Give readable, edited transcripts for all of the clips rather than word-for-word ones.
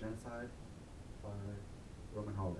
Genocide by Roman Holiday.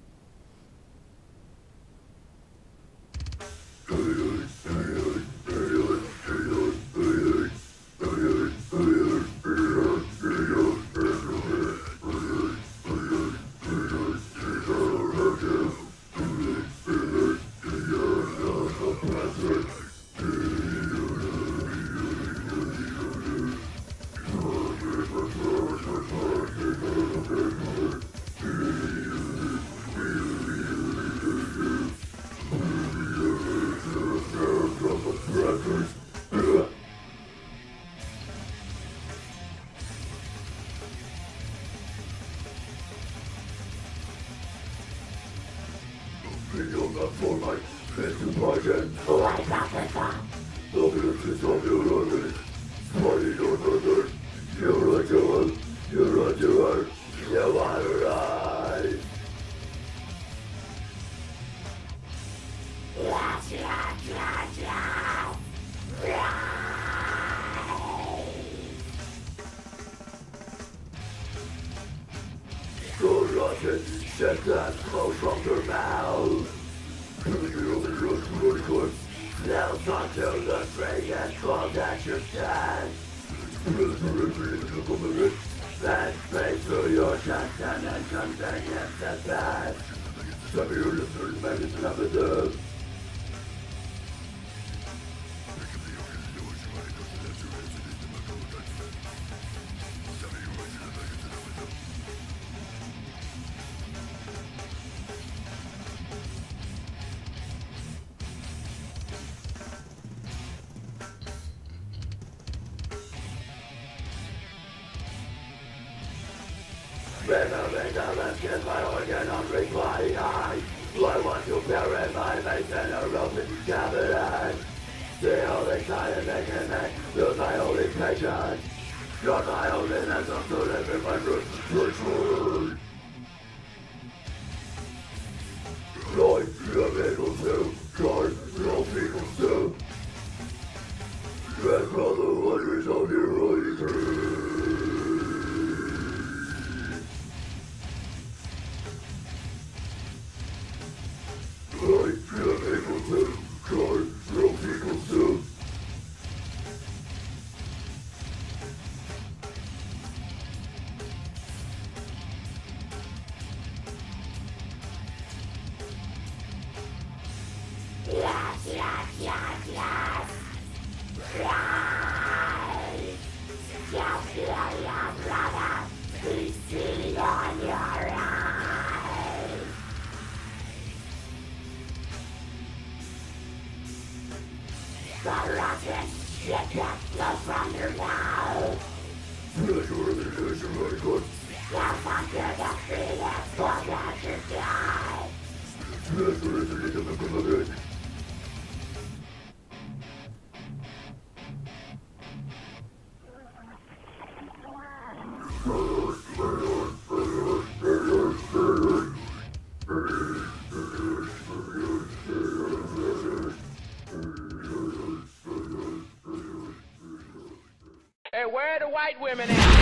Set that smoke from your mouth. Now talk to the brain and cause that you can. Then face through your chest and then come back and step back. Some of your listeners may be sensitive. Removing the left is my organ on reclining eye. I want to bury my face in a roasted cabinet. The only kind of making me, you're my only patient. You're my only answer to live in my ritual. Join your people too, join your people too. Red Brotherhood is on your holy tree. Hey, where are the white women at?